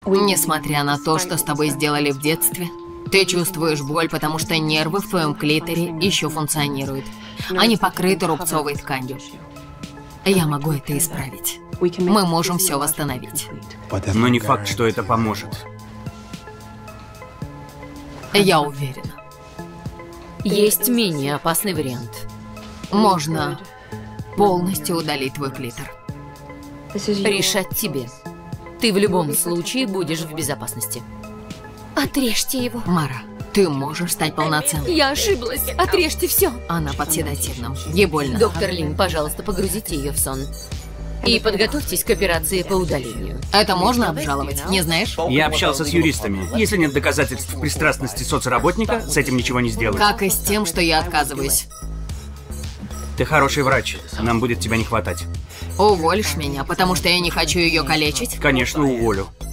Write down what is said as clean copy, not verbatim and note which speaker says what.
Speaker 1: Несмотря на то, что с тобой сделали в детстве, ты чувствуешь боль, потому что нервы в твоем клиторе еще функционируют. Они покрыты рубцовой тканью. Я могу это исправить. Мы можем все восстановить.
Speaker 2: Но не факт, что это поможет.
Speaker 1: Я уверена.
Speaker 3: Есть менее опасный вариант.
Speaker 1: Можно полностью удалить твой клитор.
Speaker 3: Решать тебе. Ты в любом случае будешь в безопасности.
Speaker 4: Отрежьте его.
Speaker 1: Мара, ты можешь стать полноценной.
Speaker 4: Я ошиблась. Отрежьте все.
Speaker 1: Она под седативным. Ей больно.
Speaker 3: Доктор Лин, пожалуйста, погрузите ее в сон. И подготовьтесь к операции по удалению.
Speaker 1: Это можно обжаловать, не знаешь?
Speaker 2: Я общался с юристами. Если нет доказательств пристрастности соцработника, с этим ничего не сделаешь.
Speaker 1: Как и с тем, что я отказываюсь.
Speaker 2: Ты хороший врач. Нам будет тебя не хватать.
Speaker 1: Уволишь меня, потому что я не хочу ее калечить?
Speaker 2: Конечно, уволю.